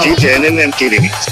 DJ NMT Remix.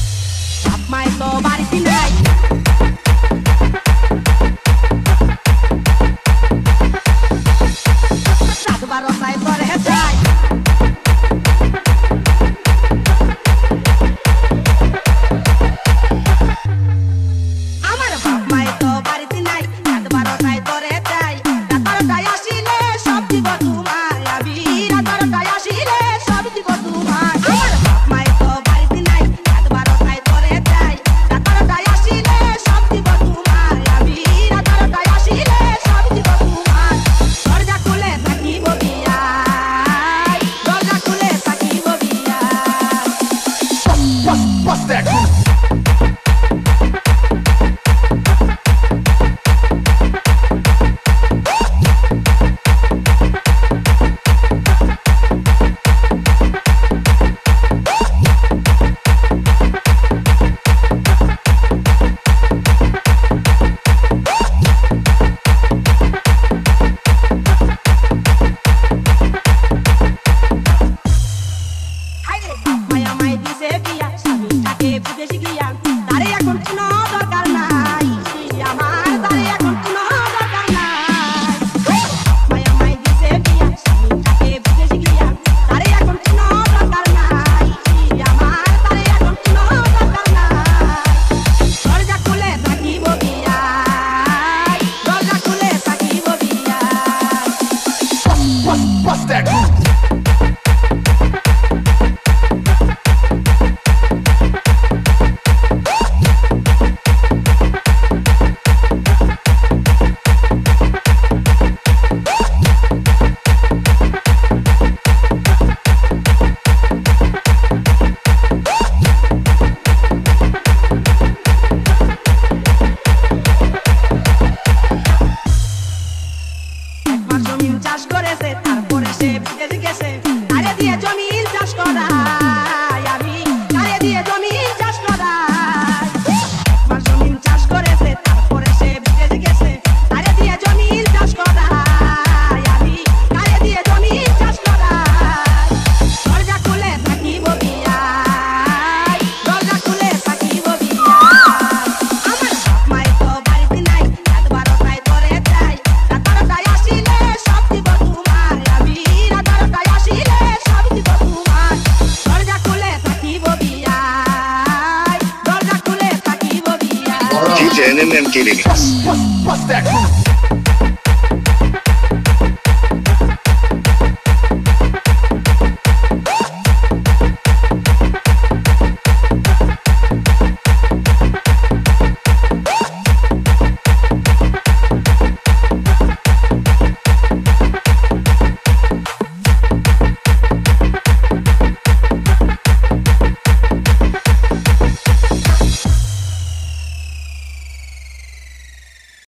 Bust that groove. Bust that groove. চাষ করেছে তারপরে সে বিদেশে গেছে তারে দিয়ে জমি চাষ করাই আমি তারে দিয়ে জমি চাষ করাই জমি চাষ করেছে তারপরে সে বিদেশে গেছে তারে দিয়ে জমি চাষ করাই আমি তারে দিয়ে জমি চাষ করাই দরজা খুলে থাকিব বিয়াই দরজা খুলে থাকিব বিয়াই আমার মাই তো বাড়িতে নাই রাত 12টায় ধরে যাই রাত 12টায় আসিলে DJ NMT Remix. Bust that groove.